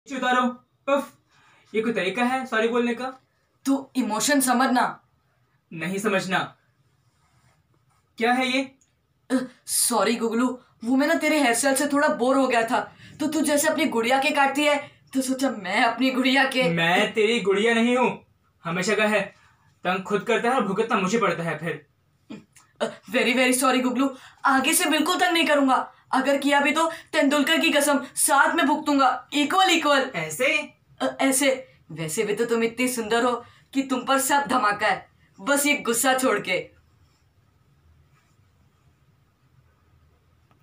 उतारो। उफ, ये कोई तरीका है सॉरी बोलने का? तू इमोशन समझना। नहीं समझना। क्या है ये? सॉरी गुगलू, वो मैं ना तेरे हेयर स्टाइल से थोड़ा बोर हो गया था, तो तू जैसे अपनी गुड़िया के काटती है तो सोचा मैं अपनी गुड़िया के। मैं तेरी गुड़िया नहीं हूँ, हमेशा का है। तंग खुद करता है और भुगतना मुझे पड़ता है फिर। वेरी वेरी सॉरी गुगलू, आगे से बिल्कुल तंग नहीं करूंगा। अगर किया भी तो तेंदुलकर की कसम साथ में भुगतूंगा, इक्वल इक्वल। ऐसे? ऐसे। वैसे भी तो तुम इतनी सुंदर हो कि तुम पर सब धमाका है, बस ये गुस्सा छोड़ के।